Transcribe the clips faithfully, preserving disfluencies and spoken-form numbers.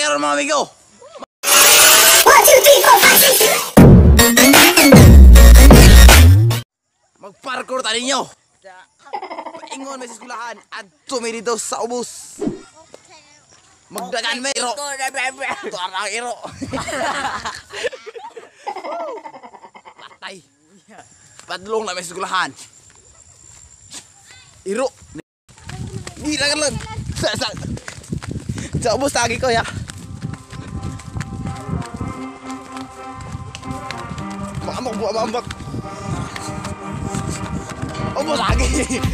karon mga amigo. one, two, three, four, five, six, seven. Mag-parkour tayo ninyo. Paingon may skulahan at tumiri daw sa ubos. Magdagan may iro. Ito ang iro. Patay. Padlong na may skulahan. Iro. Di na lang. Sa sa. Sa ubos lagi ko ya. Mamok buat mamok. Ubos lagi.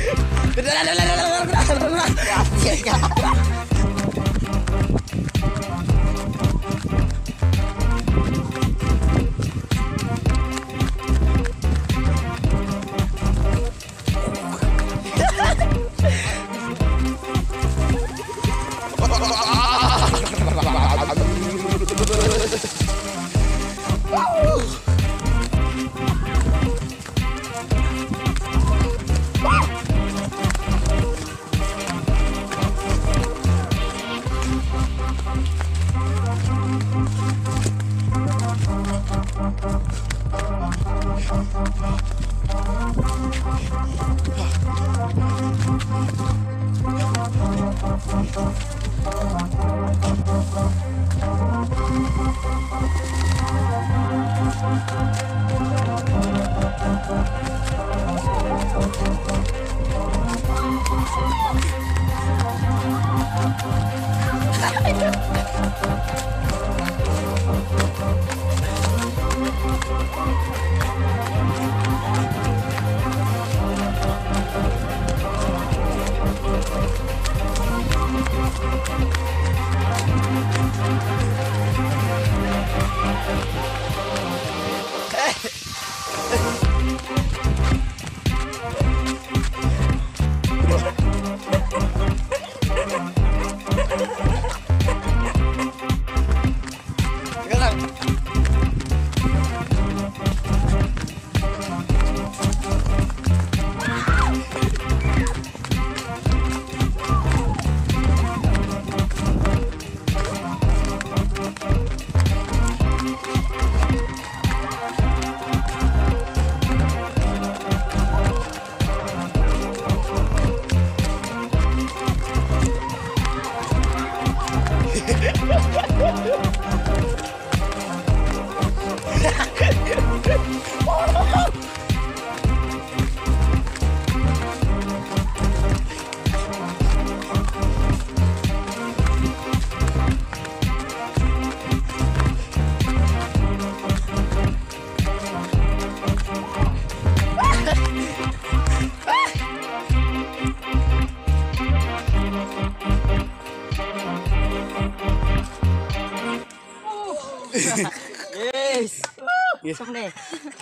Yes. Yes. Sok deh.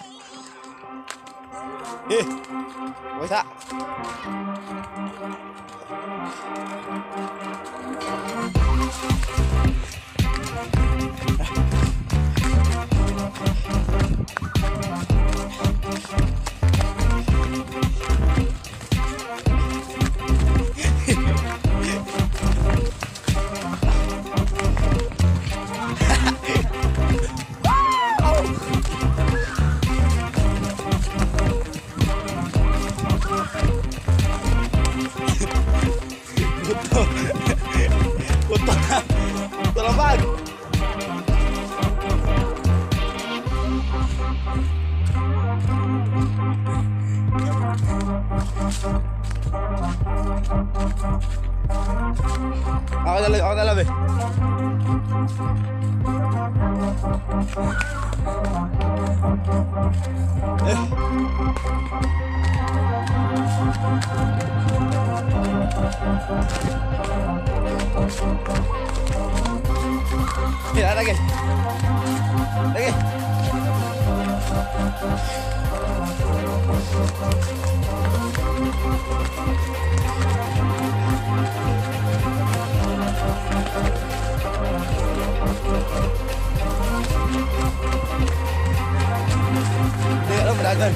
Eh. Bisa. Tolong bang. Ako na lang, ako na lang eh. Eh. Mira, lagi. Lagi. Dia lo berdagang.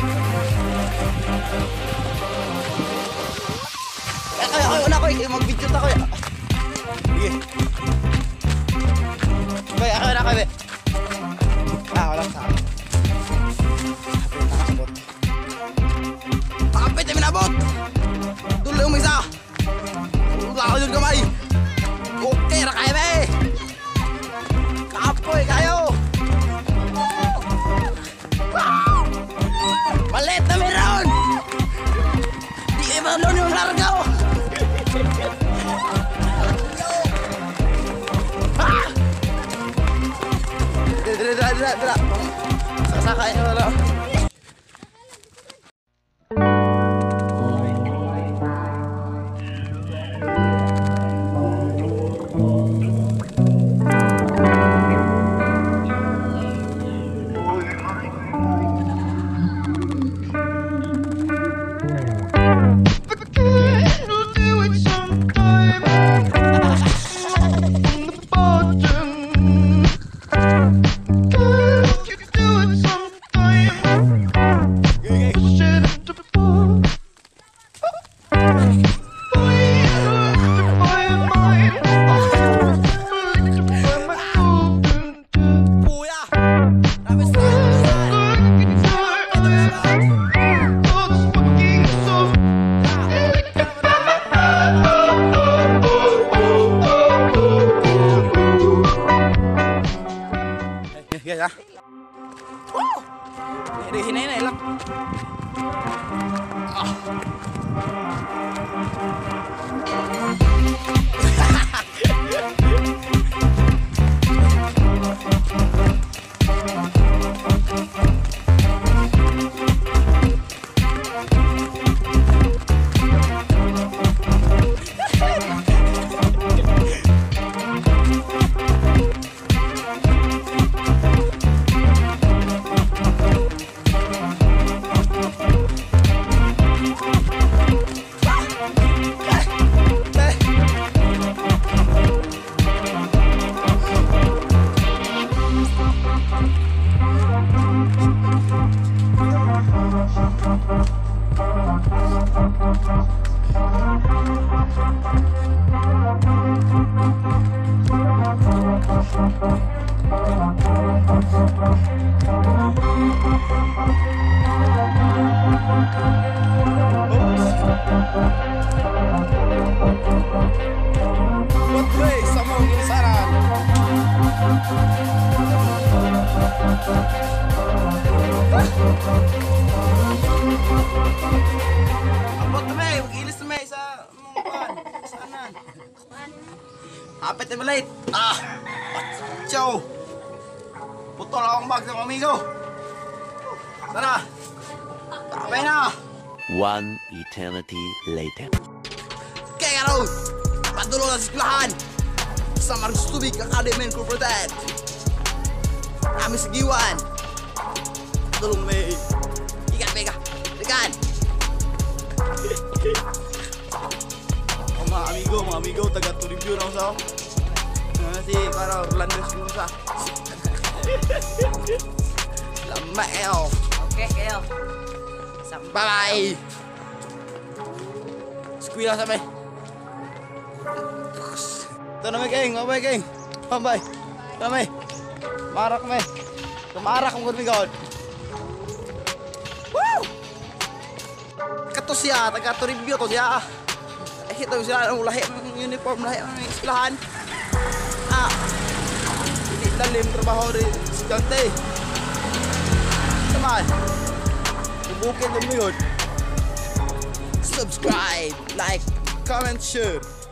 Eh, ayo, ayo, nak, ayo, mag-video ta ko ya. Sige. be. Ah, wala sa. Kapit na minabot. Tuloy mo isa. Wala ko yung kamay. Okay, rakay be. Kapoy kayo. Malit na meron. Di kayo malon yung largaw. Dra, dra, dra, dra. Sasakay na wala. Guys ah. Oh. Ini hinay-hinay lang. Ah. Abot na may, mag-ilis na may sa mga saanan. Hapit na malait. Ah! Ciao! Putol akong bag ng amigo. Tara! Kapay na! One eternity later. Kaya raw! Padulo na sa eskwelahan! Sa Marcos Tubig Academy Incorporated! Kami sa Giwan! Tulong may... Ikan, Mega! Ikan! Oh, mga amigo, mga amigo, taga-review na ako sa ako. Uh, si para Orlando Espinosa. Lama kayo! Okay, kayo. Bye-bye! Squeal sa may. Ito na may kaing, mabay kaing. Mabay. Ito na may. Marak may. Tumarak ang gurmigod. Woo! Kato siya, taga-review to siya. Eh, ito siya ang lahi ng uniform, lahi ng eskwelahan. Ah, hindi lalim trabaho rin si Dante. Naman, bubukin mo yun. Subscribe, like, comment, share.